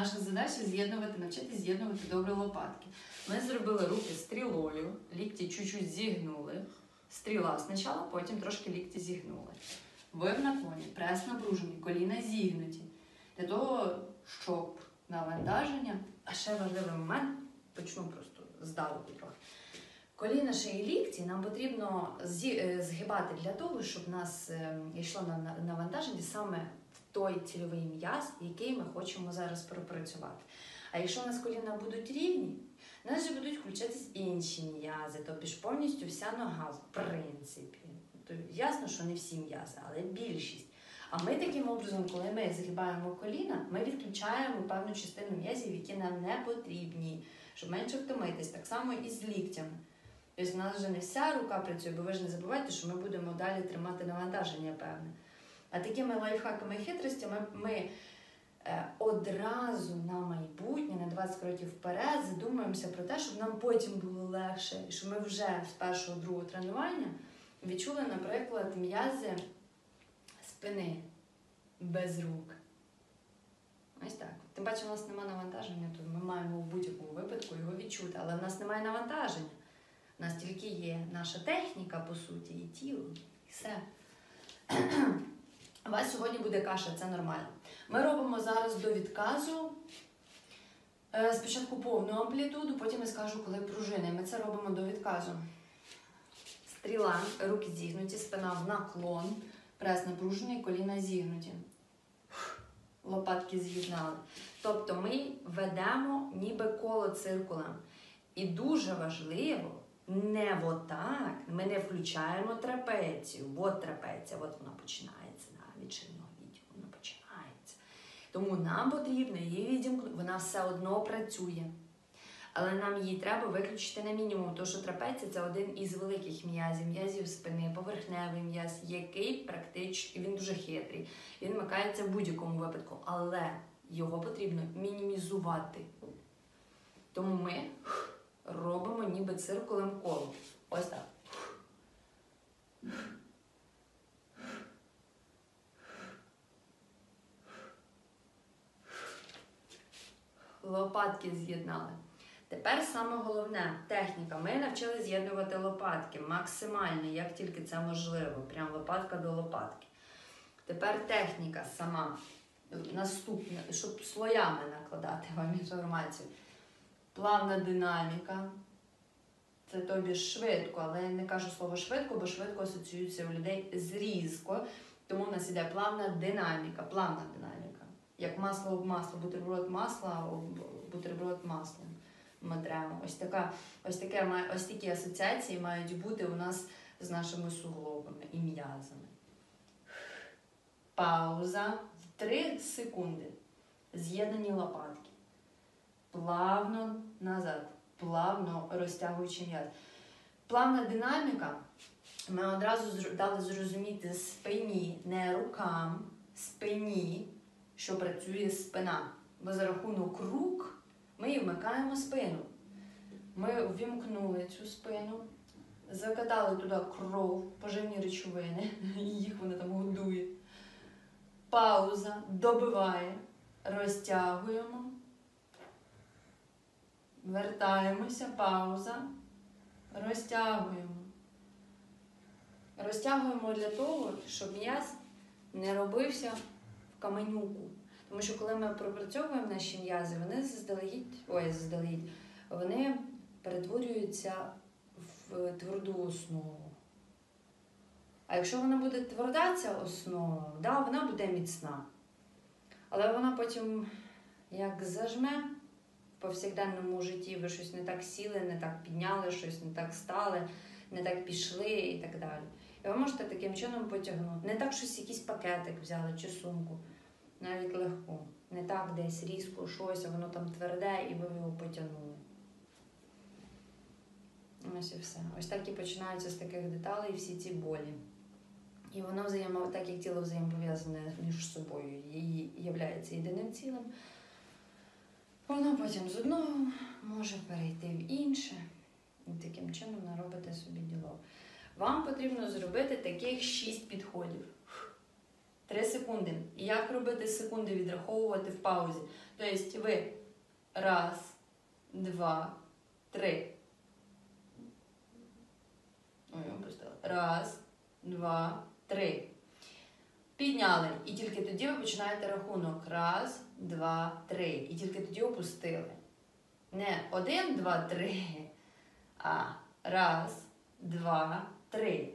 наша задача з'єднувати, навчитися з'єднувати добре лопатки. Ми зробили руки стрілою, лікті чуть-чуть зігнули. Стріла спочатку, потім трошки лікті зігнули. Ви в наклоні, прес напружений, коліна зігнуті. Для того, щоб навантаження, а ще важливий момент, почну просто здалеку трохи. Коліна, шиї, лікті нам потрібно згибати для того, щоб у нас йшло навантаження саме в той цільовий м'яз, який ми хочемо зараз пропрацювати. А якщо у нас коліна будуть рівні, у нас же будуть включатись інші м'язи, тобто ж повністю вся нога, в принципі. Ясно, що не всі м'язи, але більшість. А ми таким образом, коли ми згибаємо коліна, ми відключаємо певну частину м'язів, які нам не потрібні, щоб менше втомитись. Так само і з ліктями. Тобто у нас вже не вся рука працює, бо ви ж не забувайте, що ми будемо далі тримати навантаження певне. А такими лайфхаками і хитростями ми одразу на майбутнє, на 20 кроків вперед, задумуємося про те, щоб нам потім було легше, і щоб ми вже з першого-другого тренування відчули, наприклад, м'язи спини без рук. Ось так. Тим паче, у нас немає навантаження, то ми маємо в будь-якому випадку його відчути. Але в нас немає навантаження. У нас тільки є наша техніка, по суті, і тіло, і все. У вас сьогодні буде каша, це нормально. Ми робимо зараз до відказу спочатку повну амплітуду, потім я скажу, коли пружини. Ми це робимо до відказу. Стріла, руки зігнуті, спина в наклон, прес напружений, коліна зігнуті. Лопатки з'єднали. Тобто ми ведемо ніби коло циркулем. І дуже важливо, не отак, ми не включаємо трапецію. От трапеція, от вона починається, від шийного відділу вона починається. Тому нам потрібно її відімкнути, вона все одно працює. Але нам її треба виключити на мінімум, тому що трапеція – це один із великих м'язів, м'язів спини, поверхневий м'яз, який практично, він дуже хитрий, він вмикається в будь-якому випадку, але його потрібно мінімізувати. Тому ми робимо ніби циркулем коло. Ось так. Лопатки з'єднали. Тепер саме головне – техніка. Ми навчили з'єднувати лопатки максимально, як тільки це можливо. Прям лопатка до лопатки. Тепер техніка сама. Наступна, щоб слоями накладати вам інформацію. Плавна динаміка. Це тобі швидко, але я не кажу слово швидко, бо швидко асоціюється у людей з різко. Тому в нас іде плавна динаміка. Плавна динаміка. Як масло об масло, бутерброд масла об бутерброд маслом. Ми тремо. Ось такі асоціації мають бути у нас з нашими суглобами і м'язами. Пауза. 3 секунди. З'єднані лопатки. Плавно назад. Плавно розтягуючи м'яз. Плавна динаміка. Ми одразу дали зрозуміти спині, не рукам, спині, що працює спина. Бо за рахунок рук ми вмикаємо спину. Ми ввімкнули цю спину, закатали туди кров, поживні речовини, їх вона там годує. Пауза, добиває, розтягуємо, вертаємося, пауза, розтягуємо. Розтягуємо для того, щоб м'яз не робився в каменюку. Тому що коли ми пропрацьовуємо наші м'язи, вони перетворюються в тверду основу. А якщо вона буде тверда, ця основа, да, вона буде міцна. Але вона потім як зажме в повсякденному житті, ви щось не так сіли, не так підняли, щось не так стали, не так пішли і так далі. І ви можете таким чином потягнути. Не так щось якийсь пакетик взяли чи сумку, навіть легко. Не так десь різко щось, а воно там тверде і ви його потягнули. Ось і все. Ось так і починаються з таких деталей всі ці болі. І воно так як тіло взаємопов'язане між собою і являється єдиним цілим, воно потім з одного може перейти в інше. І таким чином наробите собі діло. Вам потрібно зробити таких 6 підходів. 3 секунди. І як робити секунди, відраховувати в паузі? Тобто ви 1, 2, 3. Ой, опустила. 1, 2, 3. Підняли. І тільки тоді ви починаєте рахунок. 1, 2, 3. І тільки тоді опустили. Не 1, 2, 3, а 1, 2, 3.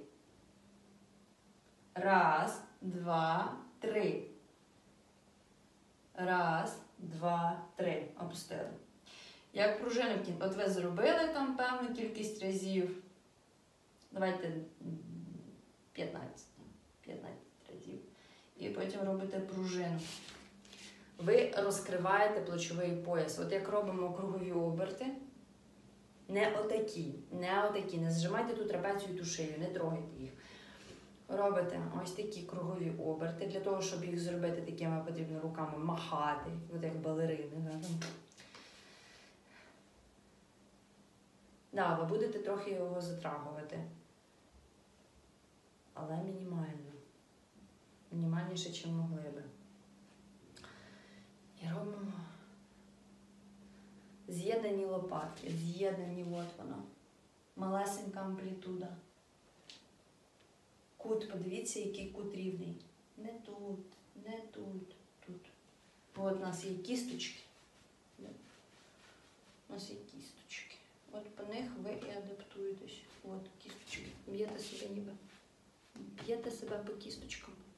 1, 2, 3. 1, 2, 3. Опустили. Як пружину в кінці. От ви зробили там певну кількість разів. Давайте 15. 15 разів. І потім робите пружину. Ви розкриваєте плечовий пояс. От як робимо кругові оберти. Не отакі. Не зжимайте ту трапецію, ту шию, не трогайте їх. Робите ось такі кругові оберти. Для того, щоб їх зробити такими, потрібно руками махати, от як балерини. Да, ви будете трохи його затрагувати. Але мінімально. Мінімальніше, ніж могли би. І робимо з'єднані лопатки. З'єднані, от воно. Малесенька амплітуда. Кут, подивіться, який кут рівний. Не тут, не тут, тут. От у нас є кісточки. У нас є кісточки. От по них ви і адаптуєтесь. От кісточки. Б'єте себе ніби. Б'єте себе по кісточкам.